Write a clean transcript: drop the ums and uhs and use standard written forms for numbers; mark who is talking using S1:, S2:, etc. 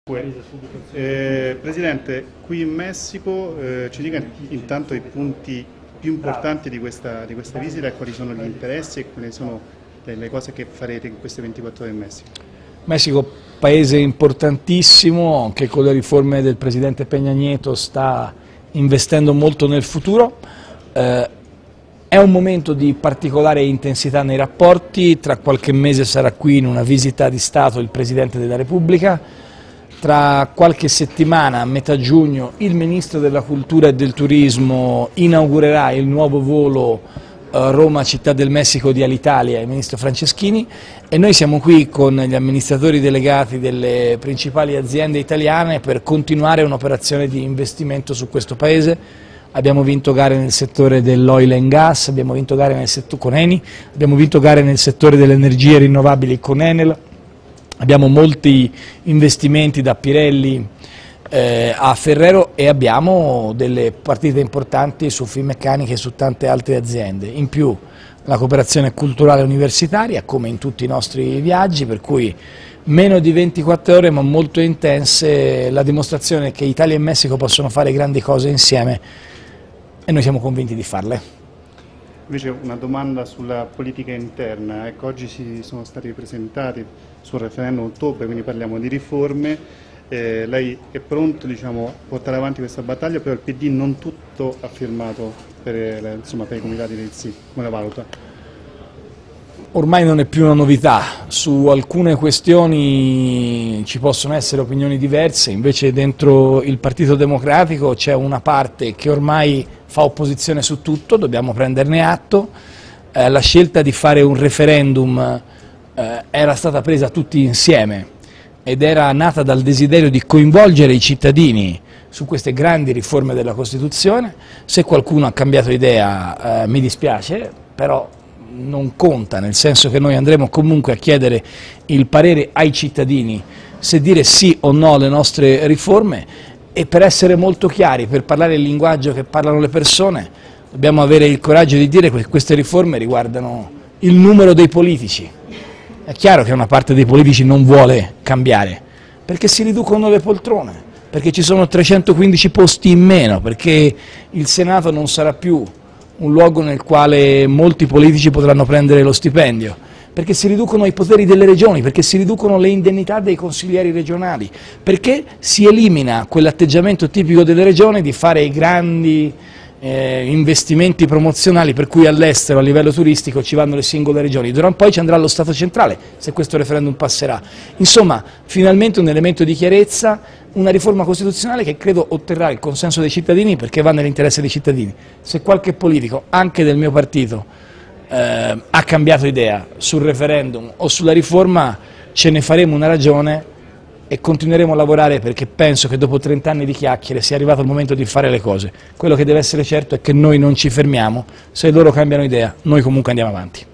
S1: Presidente, qui in Messico ci dica intanto i punti più importanti di questa visita e quali sono gli interessi e quali sono le cose che farete in queste 24 ore in Messico.
S2: Messico, paese importantissimo, che con le riforme del Presidente Peña Nieto sta investendo molto nel futuro. È un momento di particolare intensità nei rapporti. Tra qualche mese sarà qui in una visita di Stato il Presidente della Repubblica. Tra qualche settimana, a metà giugno, il Ministro della Cultura e del Turismo inaugurerà il nuovo volo Roma Città del Messico di Alitalia, il Ministro Franceschini, e noi siamo qui con gli amministratori delegati delle principali aziende italiane per continuare un'operazione di investimento su questo Paese. Abbiamo vinto gare nel settore dell'oil and gas, abbiamo vinto gare con Eni, abbiamo vinto gare nel settore delle energie rinnovabili con Enel. Abbiamo molti investimenti da Pirelli a Ferrero e abbiamo delle partite importanti su Finmeccanica e su tante altre aziende. In più la cooperazione culturale universitaria, come in tutti i nostri viaggi, per cui meno di 24 ore ma molto intense, la dimostrazione che Italia e Messico possono fare grandi cose insieme e noi siamo convinti di farle.
S1: Invece una domanda sulla politica interna, ecco, oggi si sono stati presentati sul referendum a ottobre, quindi parliamo di riforme, lei è pronto, diciamo, a portare avanti questa battaglia, però il PD non tutto ha firmato per i comitati del sì, come la valuta?
S2: Ormai non è più una novità, su alcune questioni ci possono essere opinioni diverse, invece dentro il Partito Democratico c'è una parte che ormai fa opposizione su tutto, dobbiamo prenderne atto. La scelta di fare un referendum era stata presa tutti insieme ed era nata dal desiderio di coinvolgere i cittadini su queste grandi riforme della Costituzione. Se qualcuno ha cambiato idea mi dispiace, però non conta, nel senso che noi andremo comunque a chiedere il parere ai cittadini se dire sì o no alle nostre riforme, e per essere molto chiari, per parlare il linguaggio che parlano le persone, dobbiamo avere il coraggio di dire che queste riforme riguardano il numero dei politici. È chiaro che una parte dei politici non vuole cambiare, perché si riducono le poltrone, perché ci sono 315 posti in meno, perché il Senato non sarà più un luogo nel quale molti politici potranno prendere lo stipendio, perché si riducono i poteri delle regioni, perché si riducono le indennità dei consiglieri regionali, perché si elimina quell'atteggiamento tipico delle regioni di fare i grandi investimenti promozionali per cui all'estero a livello turistico ci vanno le singole regioni. D'ora in poi ci andrà lo Stato centrale se questo referendum passerà. Insomma, finalmente un elemento di chiarezza, una riforma costituzionale che credo otterrà il consenso dei cittadini perché va nell'interesse dei cittadini. Se qualche politico, anche del mio partito, ha cambiato idea sul referendum o sulla riforma, ce ne faremo una ragione e continueremo a lavorare, perché penso che dopo 30 anni di chiacchiere sia arrivato il momento di fare le cose. Quello che deve essere certo è che noi non ci fermiamo, se loro cambiano idea noi comunque andiamo avanti.